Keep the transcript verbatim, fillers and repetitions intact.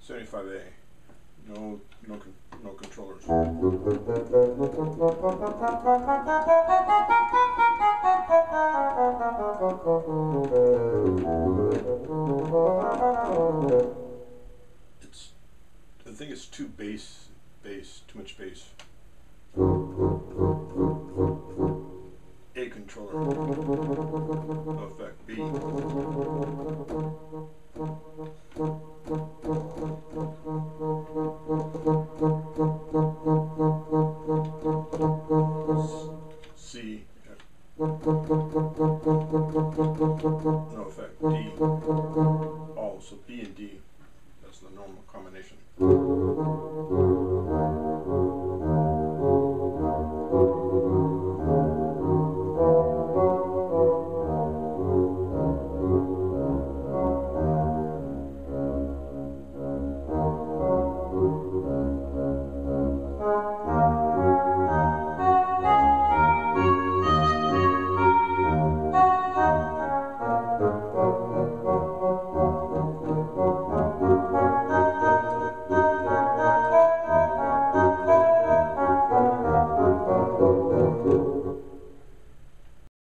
seventy-five A. No, no, con no controllers. It's, I think it's too bass, bass, too much bass. A controller. No effect. B. C. No effect. D. Oh, so B and D. That's the normal combination.